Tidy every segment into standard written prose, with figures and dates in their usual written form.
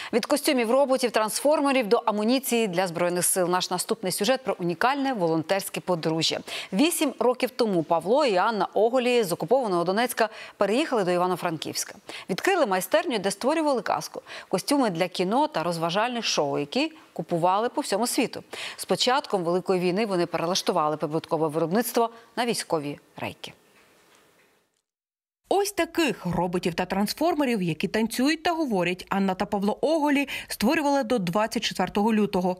Від костюмів роботів, трансформерів до амуніції для Збройних сил. Наш наступний сюжет про унікальне волонтерське подружжя. 8 років тому Павло і Анна Оголі з окупованого Донецька переїхали до Івано-Франківська. Відкрили майстерню, де створювали казку. Костюми для кіно та розважальних шоу, які купували по всьому світу. З початком Великої війни вони перелаштували прибуткове виробництво на військові рейки. Ось таких роботів та трансформерів, які танцюють та говорять, Анна та Павло Оголі створювали до 24 лютого.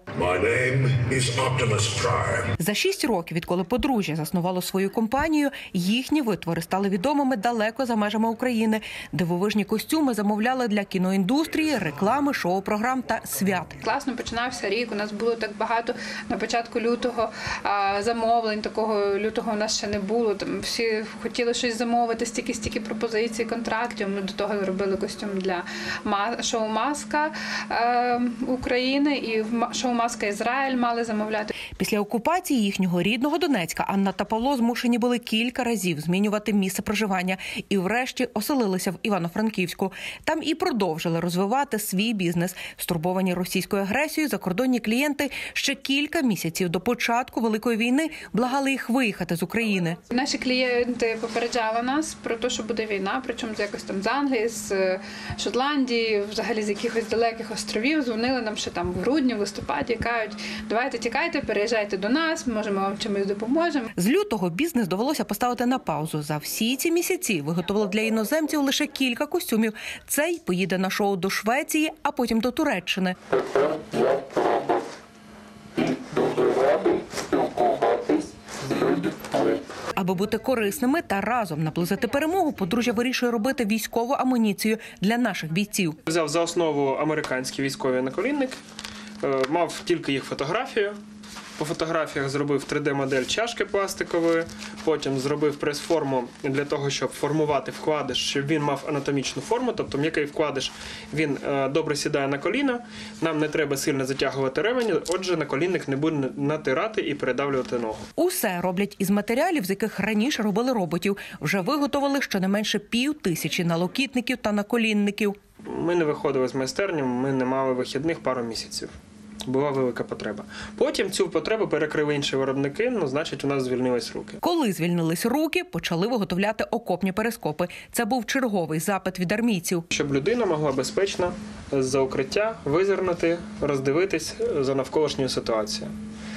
За 6 років, відколи подружжя заснувало свою компанію, їхні витвори стали відомими далеко за межами України. Дивовижні костюми замовляли для кіноіндустрії, реклами, шоу-програм та свят. Класно починався рік, у нас було так багато на початку лютого замовлень, такого лютого у нас ще не було. Там всі хотіли щось замовити, стільки пропозицій, контрактів. Ми до того робили костюм для шоу «Маска» України і шоу «Маска» Ізраїль мали замовляти. Після окупації їхнього рідного Донецька Анна та Павло змушені були кілька разів змінювати місце проживання і врешті оселилися в Івано-Франківську. Там і продовжили розвивати свій бізнес. Стурбовані російською агресією закордонні клієнти ще кілька місяців до початку Великої війни благали їх виїхати з України. Наші клієнти попереджали нас про те, що буде війна, причому якось там з Англії, з Шотландії, взагалі з якихось далеких островів. Дзвонили нам ще там в грудні, в листопаді, кажуть, давайте тікайте, переїжджайте до нас, може ми вам чимось допоможемо. З лютого бізнес довелося поставити на паузу. За всі ці місяці виготовили для іноземців лише кілька костюмів. Цей поїде на шоу до Швеції, а потім до Туреччини. Аби бути корисними та разом наблизити перемогу, подружжя вирішує робити військову амуніцію для наших бійців. Взяв за основу американський військовий наколінник, мав тільки їх фотографію. По фотографіях зробив 3D-модель чашки пластикової, потім зробив прес-форму для того, щоб формувати вкладиш, щоб він мав анатомічну форму, тобто м'який вкладиш, він добре сідає на коліно, нам не треба сильно затягувати ремені, отже, наколінник не буде натирати і передавлювати ногу. Усе роблять із матеріалів, з яких раніше робили роботів. Вже виготовили щонайменше 5000 налокітників та наколінників. Ми не виходили з майстерні, ми не мали вихідних пару місяців. Була велика потреба. Потім цю потребу перекрили інші виробники, значить у нас звільнились руки. Коли звільнились руки, почали виготовляти окопні перископи. Це був черговий запит від армійців. Щоб людина могла безпечно з-за укриття визирнути, роздивитись за навколишньою ситуацією.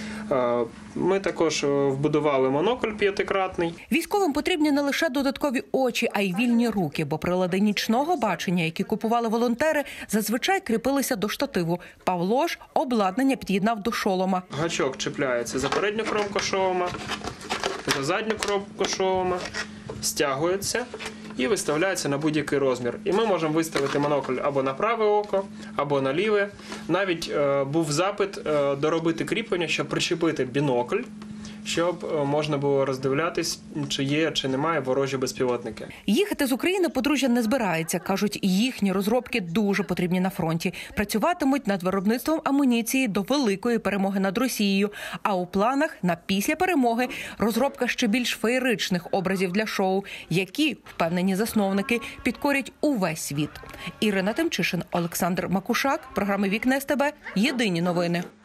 Ми також вбудували монокль 5-кратний. Військовим потрібні не лише додаткові очі, а й вільні руки, бо прилади нічного бачення, які купували волонтери, зазвичай кріпилися до штативу. Павло ж обладнання під'єднав до шолома. Гачок чіпляється за передню кромку шолома, за задню кромку шолома, стягується і виставляється на будь-який розмір. І ми можемо виставити монокль або на праве око, або на ліве. Навіть був запит доробити кріплення, щоб причепити бінокль, щоб можна було роздивлятись, чи є, чи немає ворожі безпілотники. Їхати з України подружжя не збирається. Кажуть, їхні розробки дуже потрібні на фронті. Працюватимуть над виробництвом амуніції до великої перемоги над Росією. А у планах на після перемоги розробка ще більш феєричних образів для шоу, які, впевнені засновники, підкорять увесь світ. Ірина Тимчишин, Олександр Макушак, програма «Вікна СТБ», єдині новини.